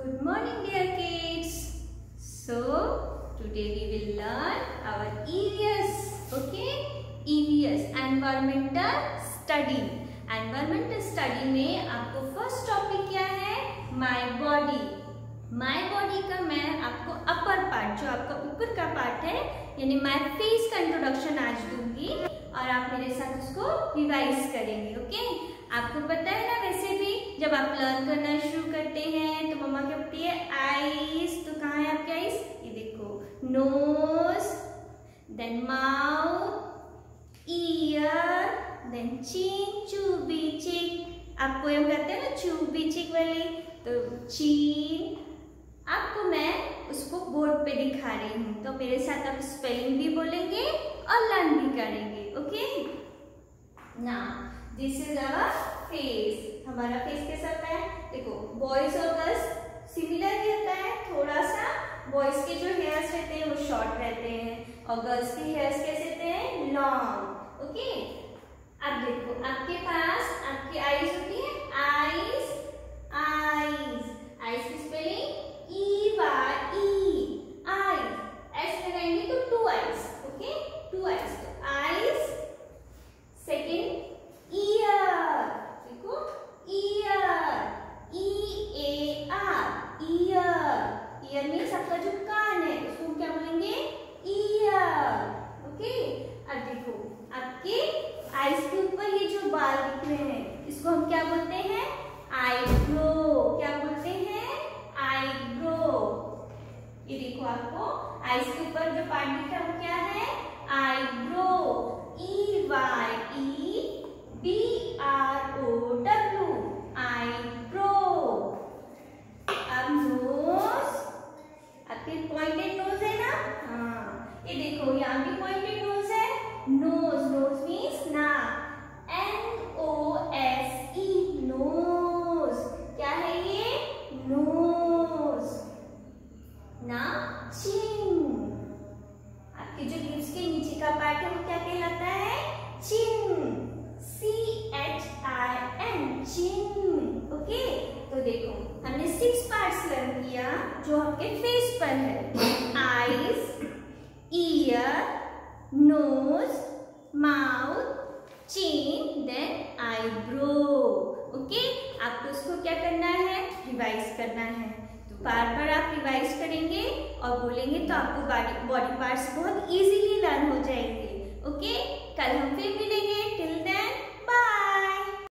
Good morning, dear kids. So today we will learn our EVS. Okay, EVS Environmental Study. Environmental Study में आपको first topic क्या है? My body. My body का मैं आपको upper part, जो आपका ऊपर का पार्ट है, यानी my face का इंट्रोडक्शन आज दूंगी और आप मेरे साथ उसको रिवाइज करेंगे. ओके, आपको पता है ना, वैसे भी जब आप लर्न करना शुरू करते हैं तो मम्मा क्या बोलती है? आईज. तो कहाँ है आपके आईज? ये देखो, nose, then mouth, ear, then chin, chubby चिक. आप पोएम करते हैं ना चूबी चिक वाली, तो चीन. आपको मैं उसको बोर्ड पे दिखा रही हूँ, तो मेरे साथ आप स्पेलिंग भी बोलेंगे और लर्न भी करेंगे. Okay, now this is our face. हमारा फेस कैसा होता है? देखो, बॉयज और गर्ल्स सिमिलर ही होता है थोड़ा सा. बॉयज के जो हेयर्स रहते हैं वो शॉर्ट रहते हैं और गर्ल्स के हेयर्स कैसे रहते हैं? लॉन्ग. ओके, अब देखो, आपके पास आपकी आईज होती है. आईज, आईज, आईज की स्पेलिंग E-Y-E. आईज ऐसे लगाएंगे तो two eyes. Okay, two eyes. तो आईज. Second ear. देखो, ear, E-A-R, ear. Ear means आपका जो कान है, उसको क्या बोलेंगे? ईयर. ओके, अब देखो, आपके आईज के ऊपर ये जो बाल दिख रहे हैं, इसको हम क्या बोलते हैं? आईब्रो. क्या बोलते हैं? आईब्रो. ये देखो, आपको आईज के ऊपर जो पार्ट दिख रहा है वो क्या है? आईब्रो. E-Y-E-B-R-O-W, eyebrow. अब नोज. आपके पॉइंटेड नोज है ना? हाँ, ये देखो, यहाँ भी पॉइंटेड नोज है. नोज, नोज मीन्स नाक. N-O-S-E, knows. क्या है ये? नोज. ना चिन. आपके जो लिप्स के नीचे का पार्ट है वो क्या कहलाता है? चिन. C-H-I-N, चिन. ओके, तो देखो, हमने 6 पार्ट्स लर्न किया जो आपके फेस पर है. Eyes, ear, nose, mouth, chin, then eyebrow. Okay, आपको उसको क्या करना है? रिवाइज करना है. तो बार बार आप रिवाइज करेंगे और बोलेंगे तो आपको बॉडी पार्ट्स बहुत इजीली लर्न हो जाएंगे. ओके, कल हम फिर मिलेंगे.